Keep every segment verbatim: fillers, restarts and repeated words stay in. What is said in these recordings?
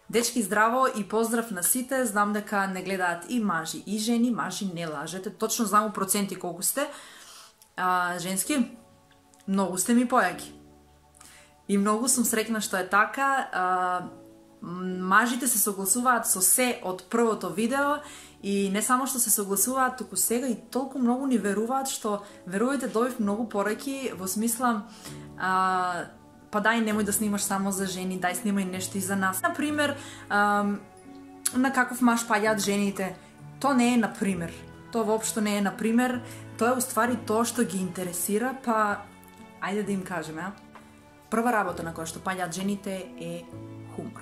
Дечки, здраво и поздрав на сите. Знам дека не гледаат и мажи и жени. Мажи, не лажете. Точно знам проценти колку сте. А, женски, многу сте ми појаки. И многу сум среќна што е така. А, мажите се согласуваат со се од првото видео и не само што се согласуваат, туку сега и толку многу ни веруваат што, верувајте, добив многу пораки во смисла а, па дај, немој да снимаш само за жени, дај снимај нешто и за нас. Например, ам, на каков маж паѓаат жените. То не е например. То воопшто не е например. Тоа е уствари тоа што ги интересира, па ајде да им кажеме, а? Прва работа на која што паѓаат жените е хумор.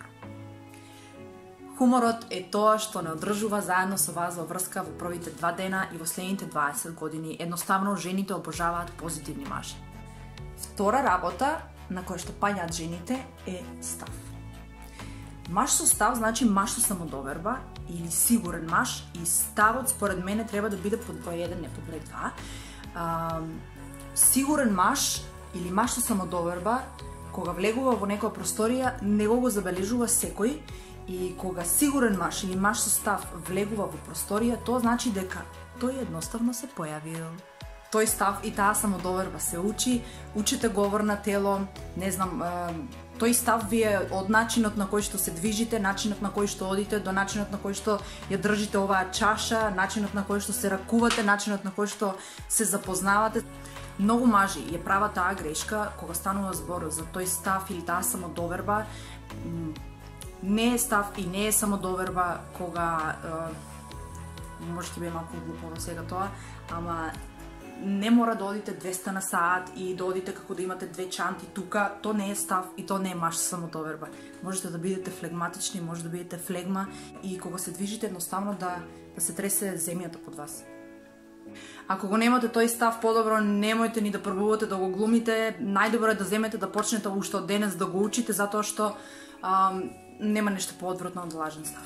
Хуморот е тоа што не одржува заедно со вас во врска во првите два дена и во следните дваесет години. Едноставно, жените обожаваат позитивни мажи. Втора работа на која што паѓаат жените е став. Маж со став значи маж со самодоверба или сигурен маж, и ставот според мене треба да биде под број еден, не под број два. А, сигурен маж или маж со самодоверба, кога влегува во некоја просторија, не го забележува секој, и кога сигурен маж или маж со став влегува во просторија, тоа значи дека тој едноставно се појавил. Тој став и таа самодоверба се учи, учите говор на тело, не знам, тој став ви е од начинот на кој што се движите, начинот на кој што одите, до начинот на кој што ја држите оваа чаша, начинот на кој што се ракувате, начинот на кој што се запознавате. Многу мажи ја прават таа грешка кога станува збор за тој став или таа самодоверба. Не е став и не е самодоверба кога е, може ќе биде малку глупо сега тоа, ама не мора да одите двеста на саат и да одите како да имате две чанти тука. То не е став и то не е маж самодоверба. Можете да бидете флегматични, може да бидете флегма и кога се движите едноставно да, да се тресе земјата под вас. Ако го немате тој став, подобро немојте ни да пробувате да го глумите. Најдобро е да земете да почнете уште од денес да го учите, затоа што ам, нема нешто поодвратно од лажен став.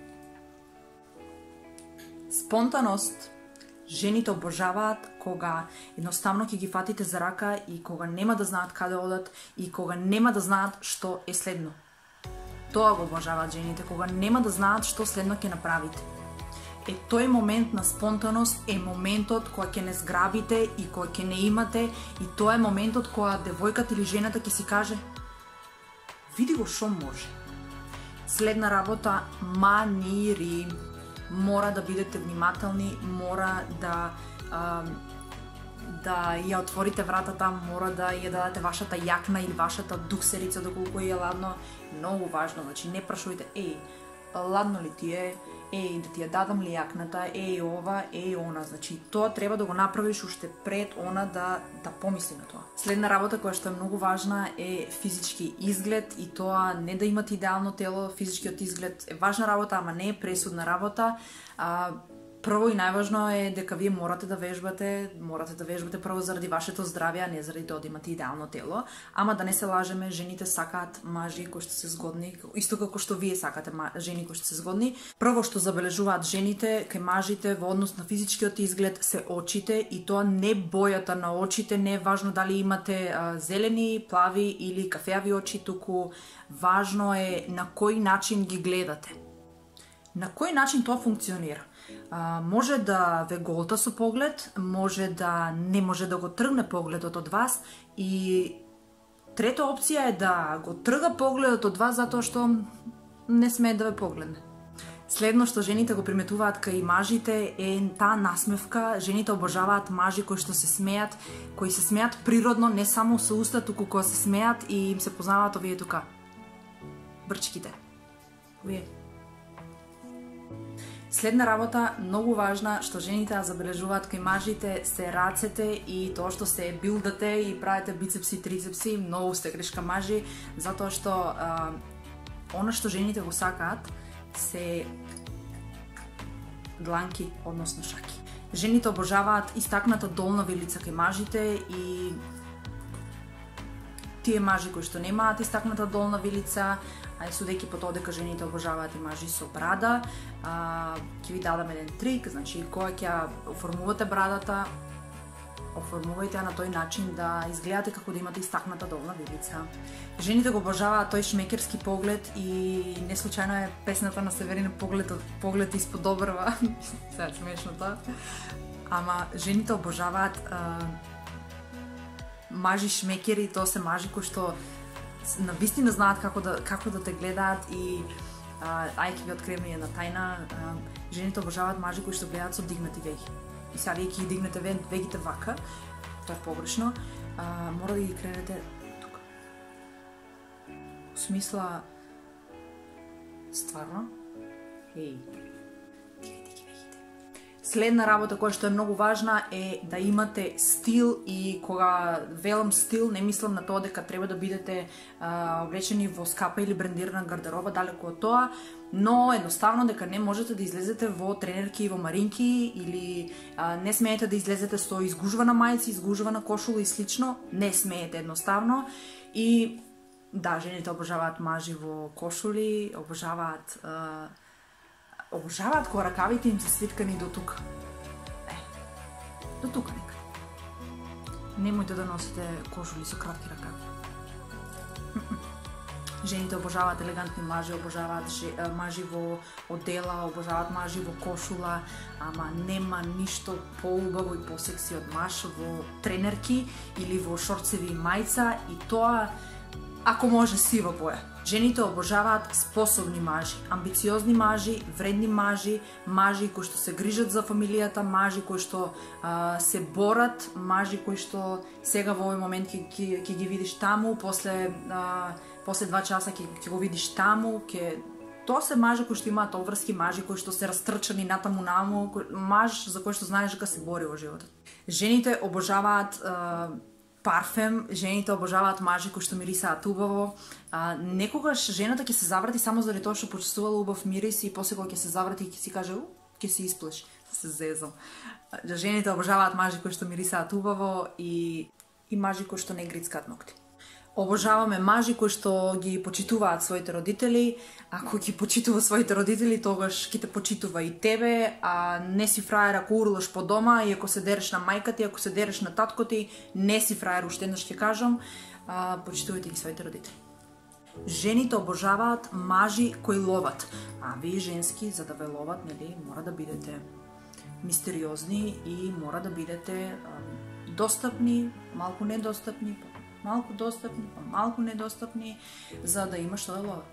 Спонтаност. Жените обожаваат кога едноставно ќе ги фатите за рака и кога нема да знаат каде одат и кога нема да знаат што е следно. Тоа го обожаваат жените, кога нема да знаат што следно ќе направите. Е, тој момент на спонтаност е моментот која ќе не зграбите и која ќе не имате, и тоа е моментот која девојката или жената ќе си каже: види го шо може. Следна работа, манири. Мора да бидете внимателни, мора да а, да ја отворите вратата, мора да ја дадете вашата јакна или вашата дуксерица доколку е ладно. Многу важно, значи не прашувајте: еј, ладно ли ти е? Еј, да ти ја дадам ли јакната? Еј ова, еј она. Значи тоа треба да го направиш уште пред она да да помисли на тоа. Следна работа која што е многу важна е физички изглед, и тоа не да имате идеално тело. Физичкиот изглед е важна работа, ама не е пресудна работа. А, прво и најважно е дека вие морате да вежбате, морате да вежбате прво заради вашето здравје, а не заради тоа да имате идеално тело. Ама да не се лажеме, жените сакаат мажи кои што се згодни, исто како што вие сакате жени кои што се згодни. Прво што забележуваат жените кај мажите во однос на физичкиот изглед се очите, и тоа не бојата на очите, не е важно дали имате а, зелени, плави или кафеави очи, туку важно е на кој начин ги гледате. На кој начин тоа функционира? А, може да ве голта со поглед, може да не може да го тргне погледот од вас, и трета опција е да го трга погледот од вас затоа што не смее да ве погледне. Следно што жените го приметуваат кај мажите е таа насмевка. Жените обожаваат мажи кои што се смеат, кои се смеат природно, не само со уста, туку кога се смеат и им се познаваат овие тука брчките. Овие. Следна работа, многу важна, што жените ја забележуваат кај мажите, се рацете и тоа што се билдате и правите бицепси, трицепси. Многу сте грешка мажи, затоа што а, она што жените го сакаат се дланки, односно шаки. Жените обожаваат истакната долна вилица кај мажите, и тие мажи кои што немаат истакната долна вилица, ај судејќи по тоа дека жените обожаваат и мажи со брада, а, ќе ви дадам еден трик. Значи, кога ќе оформувате брадата, оформувајте ја на тој начин да изгледате како да имате истакната долна вилица. Жените го обожаваат тој шмекерски поглед и не случајно е песната на Северина поглед поглед испод обрва. Сега смешно тоа. Ама жените обожаваат а, мажи шмекери, тоа се мажи кои што на вистина знаат како да како да те гледаат и а, ај ќе ви откриеме една тајна, а, жените обожаваат мажи кои што гледаат со дигнати веги. И сега вие ќе ги дигнете вегите вака, тоа е погрешно, а, мора да ги кренете тука. В смисла, стварно, еј, дигайте ги вегите. Следна работа која што е многу важна е да имате стил и кога велам стил, не мислам на тоа дека треба да бидете а, облечени во скапа или брендирана гардероба, далеку од тоа, но едноставно дека не можете да излезете во тренерки и во маринки или а, не смеете да излезете со изгужвана мајца, изгужвана кошула и слично, не смеете едноставно. И да, жените обожаваат мажи во кошули, обожаваат а, обожаваат кога ракавите им се свиткани до тука. Е, до тука нека. Немојте да носите кошули со кратки ракави. Жените обожаваат елегантни мажи, обожаваат мажи во одела, обожаваат мажи во кошула, ама нема ништо поубаво и посекси од маж во тренерки или во шорцеви и мајца, и тоа ако може сива боја. Жените обожаваат способни мажи, амбициозни мажи, вредни мажи, мажи кои што се грижат за фамилијата, мажи кои што а, се борат, мажи кои што сега во овој момент ќе ги видиш таму, после а, после два часа ќе ќе го видиш таму, ќе тоа се мажи кои што имаат обврски, мажи кои што се растрчани натаму наму, маж за кој што знаеш дека се бори во животот. Жените обожаваат а, парфем, жените обожаваат мажи кои што мирисаат убаво. А, некогаш жената ќе се заврати само заради тоа што почувствувала убав мирис и после кога ќе се заврати и ќе си каже, у, ќе се исплеш, се зезам. Жените обожаваат мажи кои што мирисаат убаво и и мажи кои што не грицкаат ногти. Обожаваме мажи кои што ги почитуваат своите родители. Ако ги почитува своите родители, тогаш ќе те почитува и тебе, а не си фраер ако урлаш по дома и ако се дереш на мајка ти, ако се дереш на татко ти, не си фраер, уште еднаш ќе кажам, а, почитувајте ги своите родители. Жените обожаваат мажи кои ловат, а вие женски за да ве ловат, нели, мора да бидете мистериозни и мора да бидете а, достапни, малку недостапни, малку достапни, па малку недостапни, за да има што да ловат.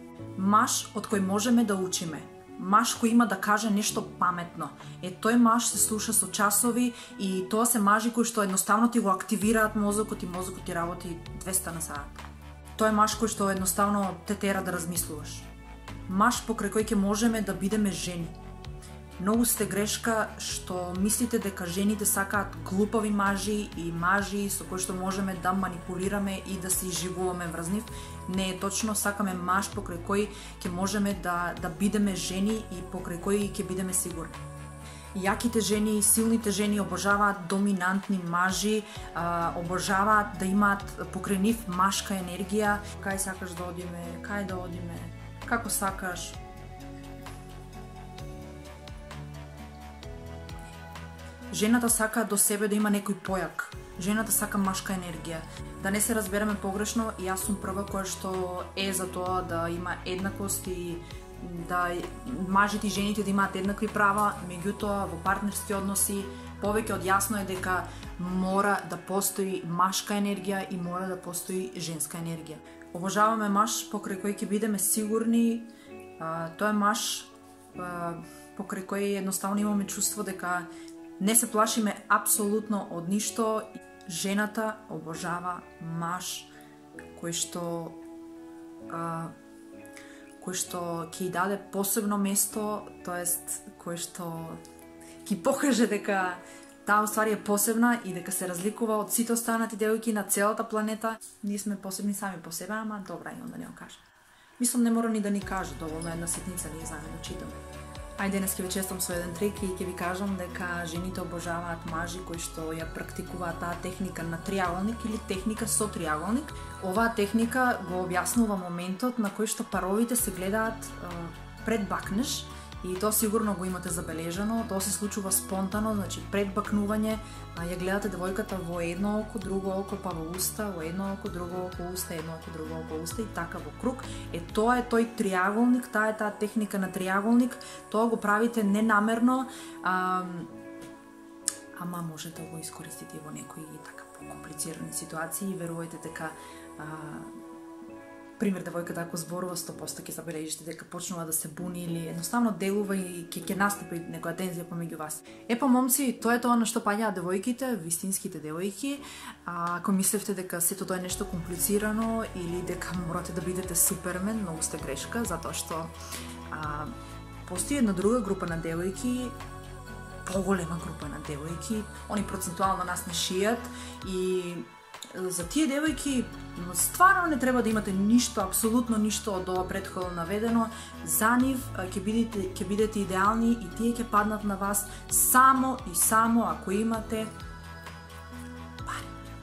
Маж од кој можеме да учиме, маж кој има да каже нешто паметно. Е, тој маж се слуша со часови и тоа се мажи кои што едноставно ти го активираат мозокот и мозокот ти работи двеста на сат. Тој е маж кој што едноставно те тера да размислуваш. Маж покрај кој ќе можеме да бидеме жени. Многу сте грешка што мислите дека жените сакаат глупави мажи и мажи со кои што можеме да манипулираме и да се изживуваме врз нив. Не е точно, сакаме маж покрај кој ќе можеме да, да бидеме жени и покрај кој ќе бидеме сигурни. Јаките жени, силните жени обожаваат доминантни мажи, а, обожаваат да имаат покрај нив машка енергија. Кај сакаш да одиме, кај да одиме, како сакаш. Жената сака до себе да има некој појак. Жената сака машка енергија. Да не се разбереме погрешно, јас сум прва која што е за тоа да има еднакост и да мажите и жените да имаат еднакви права, меѓутоа во партнерски односи повеќе од јасно е дека мора да постои машка енергија и мора да постои женска енергија. Обожаваме маж покрај кој ќе бидеме сигурни, а, тоа е маж а, покрај кој едноставно имаме чувство дека не се плашиме апсолутно од ништо. Жената обожава маж кој што а, кој што ќе ја даде посебно место, тоест кој што ќе покаже дека таа уствари е посебна и дека се разликува од сите останати девојки на целата планета. Ние сме посебни сами по себе, ама добра и онда не го кажа. Мислам не мора ни да ни каже, доволно една ситница ние знаме да читаме. Ајде денес ќе ве честам со еден трик и ќе ви кажам дека жените обожаваат мажи кои што ја практикуваат таа техника на триаголник или техника со триаголник. Оваа техника го објаснува моментот на кој што паровите се гледаат е, пред бакнеш и тоа сигурно го имате забележано. Тоа се случува спонтано, значи пред бакнување ја гледате девојката во едно око, друго око, па во уста, во едно око, друго око, уста, едно око, друго око, уста и така во круг. Е тоа е тој триаголник, таа е таа техника на триаголник. Тоа го правите ненамерно, а, ама може да го искористите во некои така покомплицирани ситуации. Верувајте дека а, пример, девојката ако зборува сто проценти ќе забележите дека почнува да се буни или едноставно делува и ќе ќе настапи некоја тензија помеѓу вас. Е па момци, тоа е тоа на што паѓаат девојките, вистинските девојки. А, ако мислевте дека сето тоа е нешто комплицирано или дека морате да бидете супермен, многу сте грешка, затоа што а, постои една друга група на девојки, поголема група на девојки, они процентуално нас не шијат и за тие девојки стварно не треба да имате ништо, апсолутно ништо од ова претходно наведено. За нив ќе бидете ќе бидете идеални и тие ќе паднат на вас само и само ако имате